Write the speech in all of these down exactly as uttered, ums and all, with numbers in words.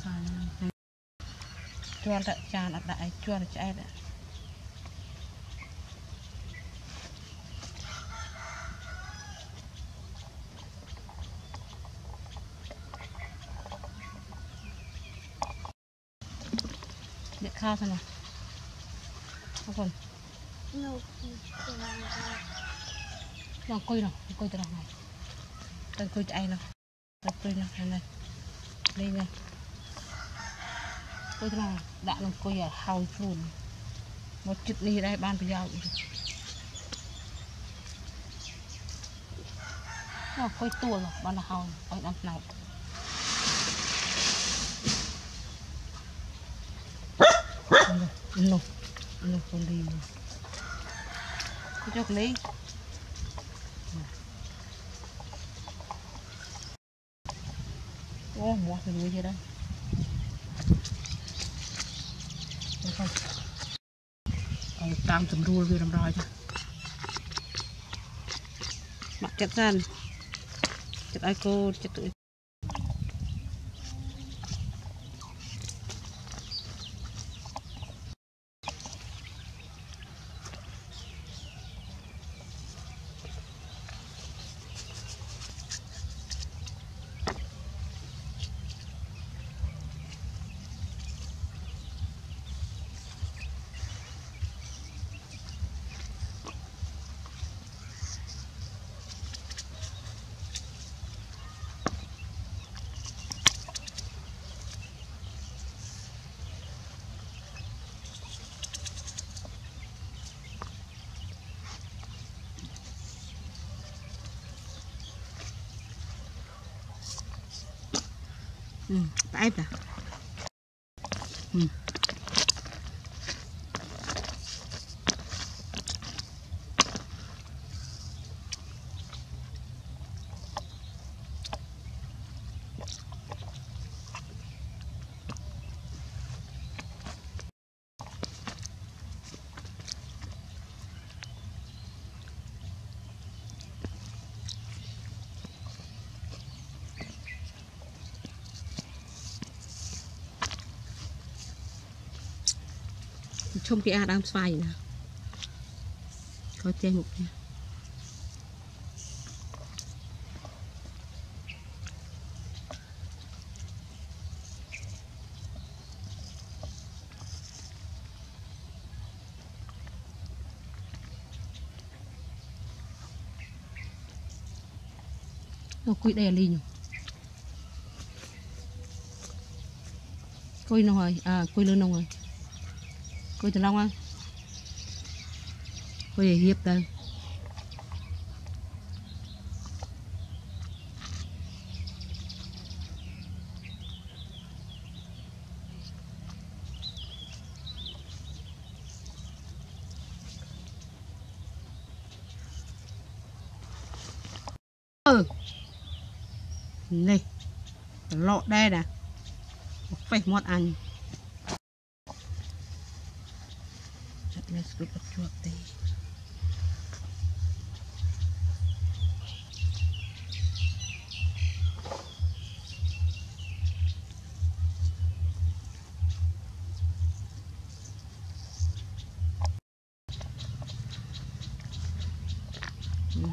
chuột đại trà là đại chuột chạy đấy điện khao thôi nào không còn nó cùi nào cùi từ nào này từ cùi chạy nào từ cùi nào này này đây này cùi từ nào đã làm cùi ở hào chuồn một chút đi đây ban bây giờ nó cùi tua rồi ban là hào ở đằng nào nó nó còn đi cái chốc lấy ô mua cái đuôi gì đây không còn tam tầm rùa vừa làm rồi chứ mặc chặt ra chặt ai cô chặt tụi ừ, tay à ừ. Trong cái adam xoay nè có chơi một nha nó cùi đây Elly nhỉ cùi nó rồi à cùi lươn nó rồi cùi từ long á cùi hiệp đây ừ này lọ đây nè phải một ăn let's look at chuột đi ừ.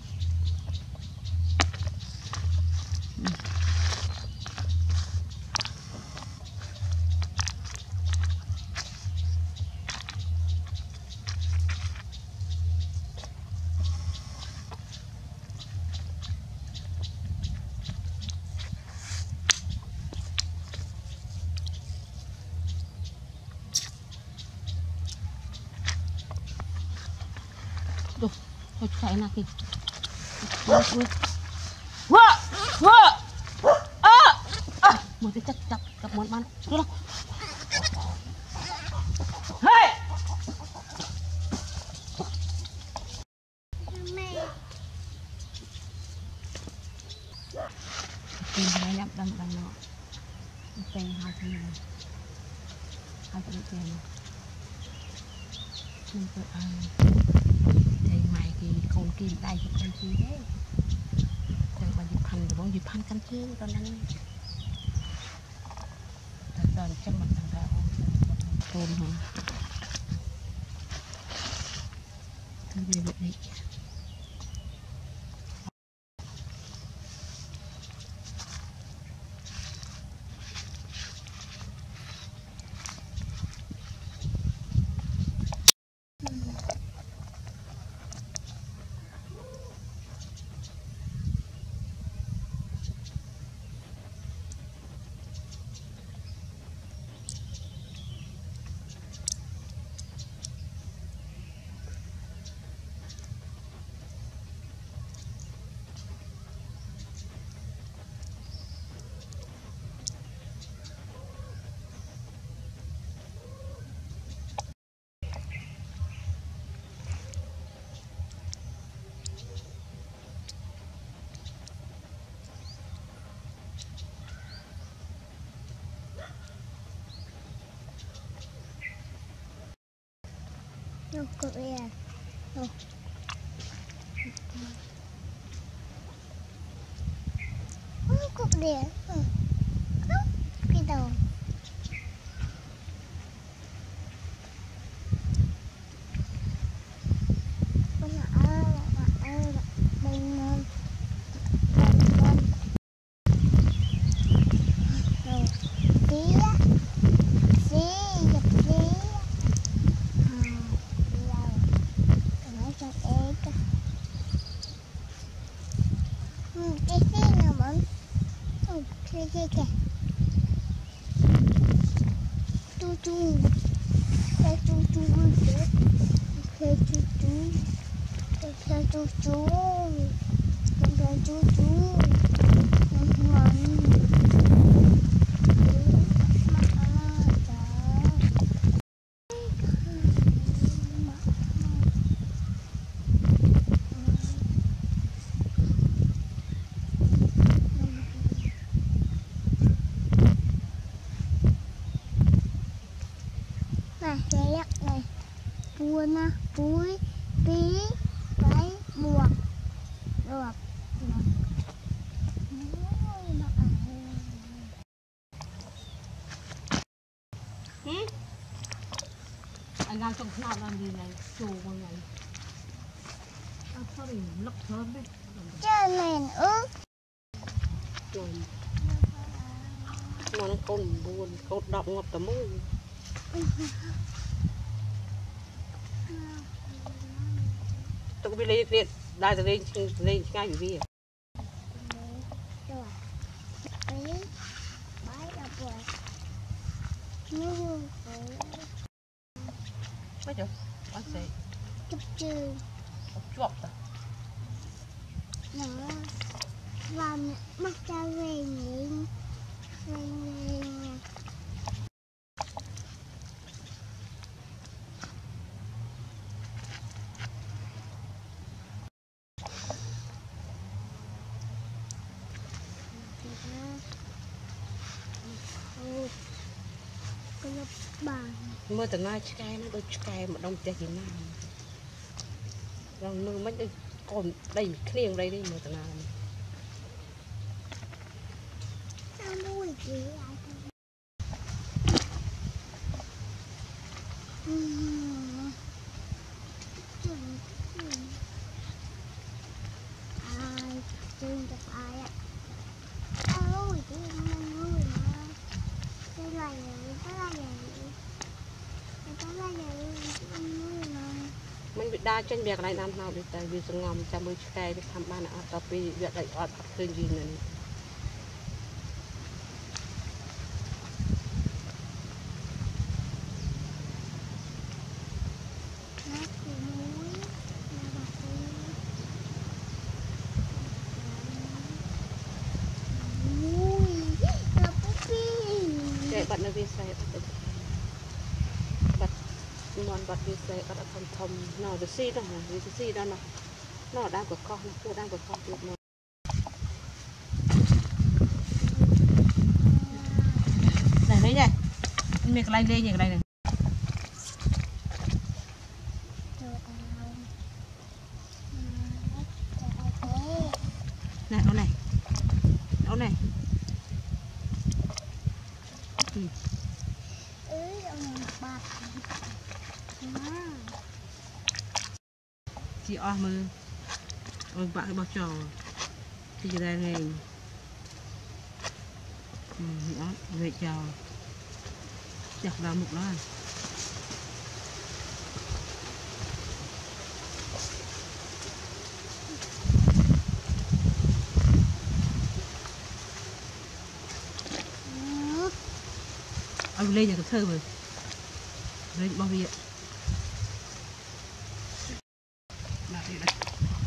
Duh, thôi chạy nào kì. Vợ, vợ, à, à, một cái chặt chặt chặt món bán, đi đâu? Hey, tìm hai nhắm đâm đâm nó, tìm hai cái này, hai cái tiền này, không phải ăn. Đây mày thì con kim đây thì con chi thế đây bà dịp hành thì bọn dịp hành canh chứ con đang tôm hả? Thôi về vậy đi. Nó cực đi à. Nó cực đi à. Cái đầu. Con ở ở bên bên rồi tí á tí giật tí cái gì nào mà ừ, cái gì kìa chú chú cái chú chú cái chú chú cái chú chú cái chú chú này cái lắc này buồn á túi tí cái buộc được ừ? Anh đang trồng nào làm gì này chù con này à, sao thì lọc thơm đấy chân này ướt rồi mà nó còn buồn còn đọng ngọt tấm môi tôi biết lấy việc đại từ lên lên ngay vì à rồi ấy bái là buồn như mấy chỗ bác sĩ chụp chư chuột à nó làm bắt ra về nhìn về nhìn mưa từ ngay cái nó đôi cái mà đông tè gì nào rồi mưa mấy cái còn đầy khiêng đây đi mưa từ nào sao nuôi gì vậy ai chơi được ai ạ ôi cái nuôi mà cái này cái này mình bị đa trên việc này làm nào để tại vì sừng ngầm chăm bơi cái để tham ban ở tập vì việc này ở tập khơi gì này để bạn nó vi sai bật mòn bật vi sai bật thầm thầm nó được xí đó hả vì xí đó nó nó đang của con nó đang của con được này đấy này mình cái này lên như cái này này này áo này áo này ừ. Ừ, bạc chị o mơ ôi bạn bao trò thì giờ đây này ừ, đó về trò chặt vào mục đó ông lên nhà cái thơ rồi lên bao nhiêu đặt đi đây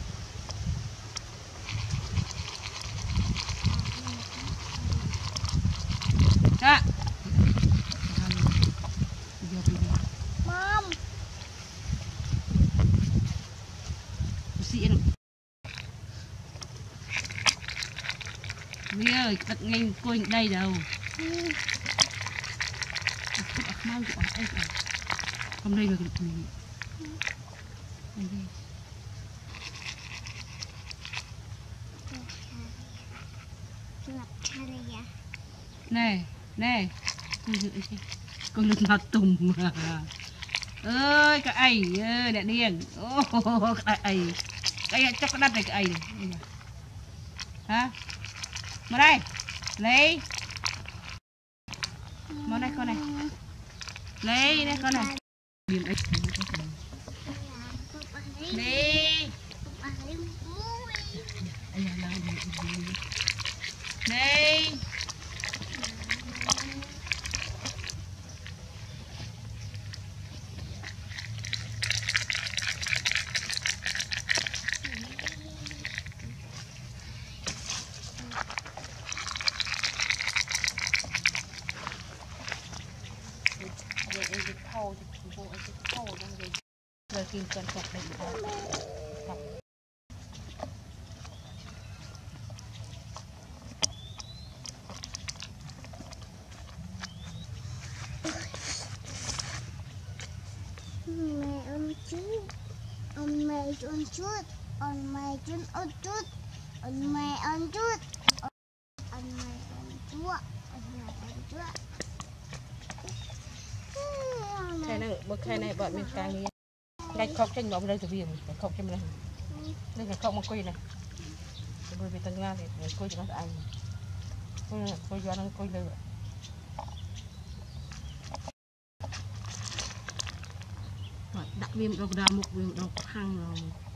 đó mom xị rồi Vy ơi đặt ngay cô đây đâu mau của anh hôm nay là mình này này con lực mặt tùng mà ơi cái ấy ơi đại điên ô cái ấy cái cho cái đất này cái ấy hả mà đây lấy mà đây con này lấy đây con này điên ấy đi đi thâu thì bộ cái thâu trong rồi rồi kim cần chặt để chặt mẹ ôm chút ôm mẹ ôm chút ôm mẹ chút ôm chút ôm mẹ ôm chút ôm mẹ ôm chút ôm mẹ ôm chút cái này bữa cái này bọn mình càng đi ngay khóc trên nhóm đây từ biển khóc trên đây đây là khóc một quỳ này bởi vì tầng nga thì quỳ cho nó anh quỳ do nó quỳ lên đặt viêm đầu đà một viêm đầu hăng rồi